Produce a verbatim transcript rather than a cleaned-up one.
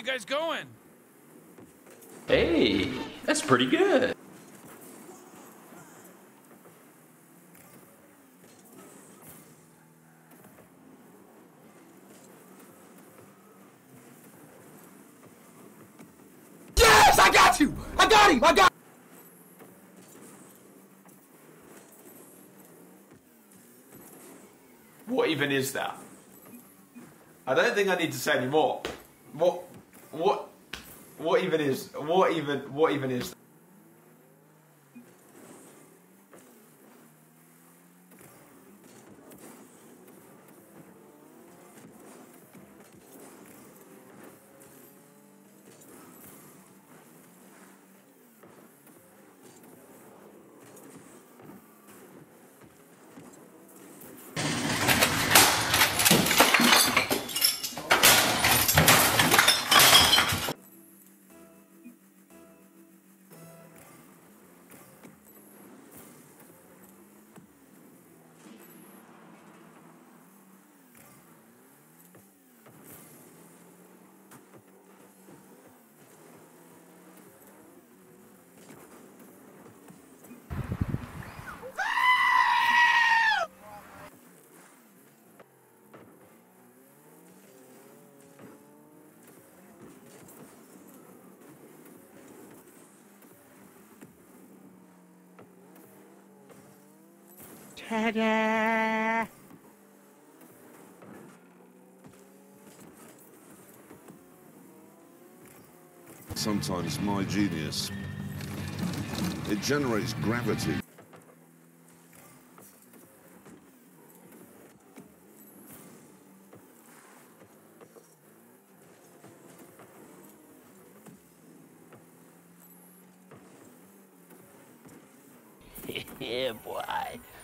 guys going? Hey, that's pretty good. Yes, I got you! I got him! I got What even is that? I don't think I need to say any more. What, what, what even is, what even, what even is that? Ta-da! Sometimes my genius, it generates gravity. Yeah, boy.